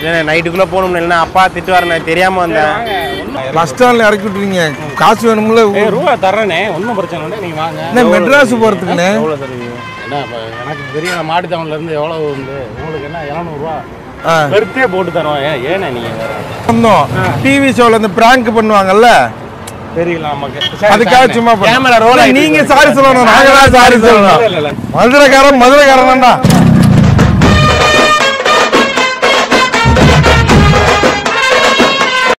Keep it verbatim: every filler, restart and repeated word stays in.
நைட்டுக்குள்ள போகணும் இல்லைன்னா அப்பா திட்டுவாருண்ணே தெரியாம வந்தேன். பஸ் ஸ்டாண்ட்ல இறக்கி விட்டுருவீங்க, காசு வேணும்ல. ரூபா தர்றேனே, ஒன்றும் பிரச்சனை இல்லை, நீங்க வாங்க. என்ன மெட்ராஸ் போறதுக்குண்ணே? எவ்வளோ தருவீங்க? என்ன இப்போ எனக்கு தெரியும், மாட்டு டவுன்ல இருந்து எவ்வளோ வந்து உங்களுக்கு என்ன எழுநூறுவா பெருத்தே போட்டு தரோம். ஏன் ஏண்ணே நீங்க வந்தோம் டிவி ஷோல இந்த பிராங்க் பண்ணுவாங்கல்ல, தெரியல நமக்கு. அதுக்காக சும்மா கேமரா ரோல். நீங்க சாரி சொல்லணும், நாங்க தான் சாரி சொல்லணும். மதுரைக்காரன் மதுரைக்காரன் தான்டா.